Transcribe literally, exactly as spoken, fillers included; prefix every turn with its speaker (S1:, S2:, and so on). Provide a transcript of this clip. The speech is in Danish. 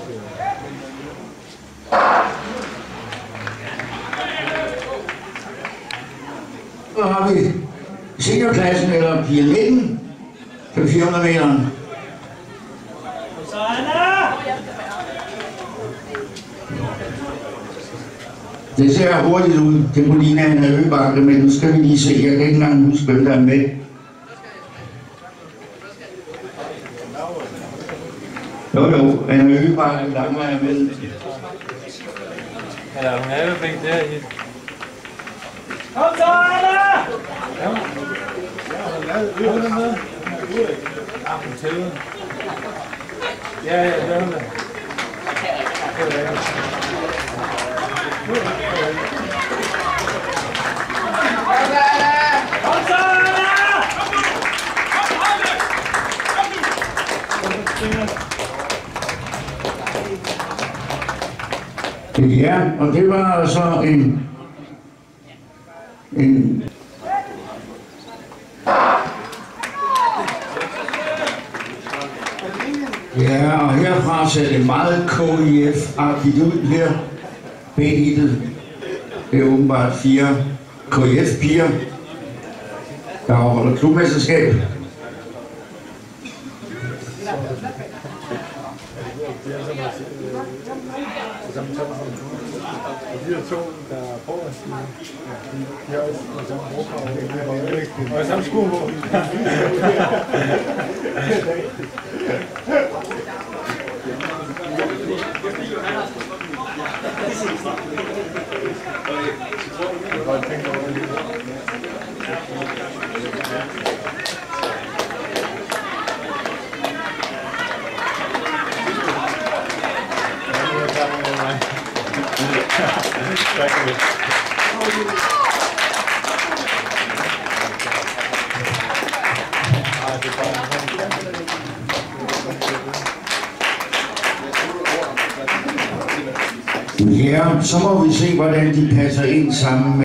S1: Så har vi seniorklassen, eller piger nitten, på fire hundrede meteren. Det ser hurtigt ud. Tempolina er en øgebakke, men nu skal vi lige se. Jeg kan ikke engang huske, hvem der er med. Jo, jo, en øgebakke, Langvej er med.
S2: Ja, hun er jo begge der i.
S3: Kom så, Anna!
S2: Ja, hun er med. Ja, hun tæller. Ja, ja, det er hun der.
S3: Kom så, Anna!
S1: Ja, og det var så en en ja, og herfra ser det meget K I F-agtigt ud her. B-hittet. Det er åbenbart fire K I F-piger, der afholder klubmesterskab.
S2: De er to, der er på os. De har også samme brugfarve. Og samme sko på.
S1: Ja, så må vi se, hvordan de passer ind sammen med